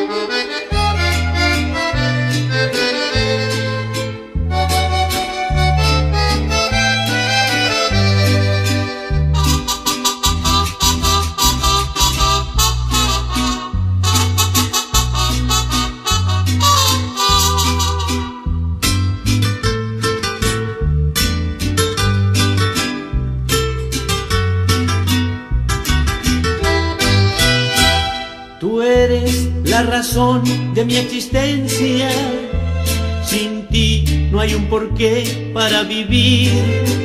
Tú eres la razón de mi existencia. Sin ti no hay un porqué para vivir.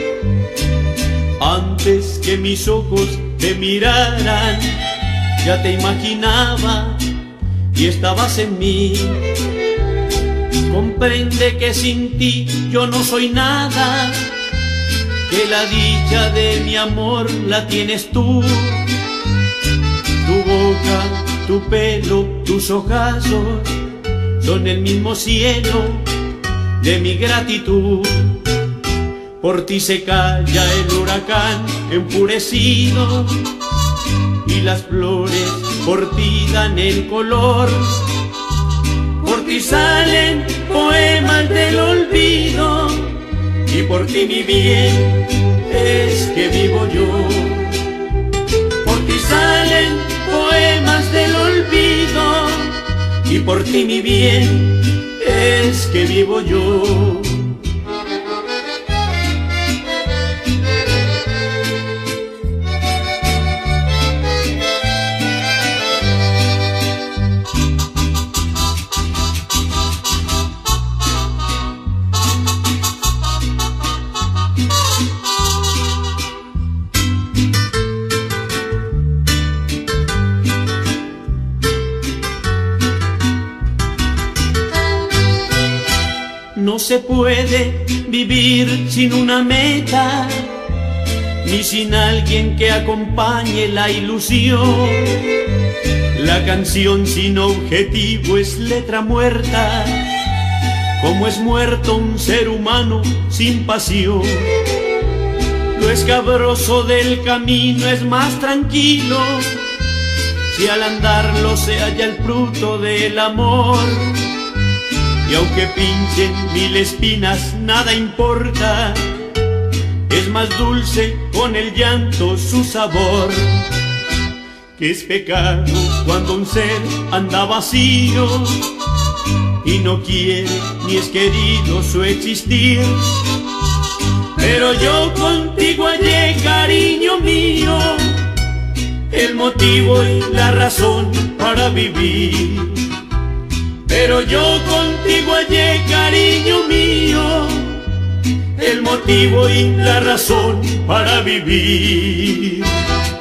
Antes que mis ojos te miraran, ya te imaginaba y estabas en mí. Comprende que sin ti yo no soy nada, que la dicha de mi amor la tienes tú. Tu boca, tu pelo, tus ojazos son el mismo cielo de mi gratitud. Por ti se calla el huracán enfurecido y las flores por ti dan el color. Por ti salen poemas del olvido y por ti mi bien es que vivo yo. Por ti salen poemas del olvido y por ti mi bien es que vivo yo. No se puede vivir sin una meta, ni sin alguien que acompañe la ilusión. La canción sin objetivo es letra muerta, como es muerto un ser humano sin pasión. Lo escabroso del camino es más tranquilo, si al andarlo se halla el fruto del amor. Y aunque pinchen mil espinas, nada importa, es más dulce con el llanto su sabor. Que es pecado cuando un ser anda vacío y no quiere ni es querido su existir. Pero yo contigo hallé, cariño mío, el motivo y la razón para vivir. Pero yo contigo hallé, cariño mío, el motivo y la razón para vivir.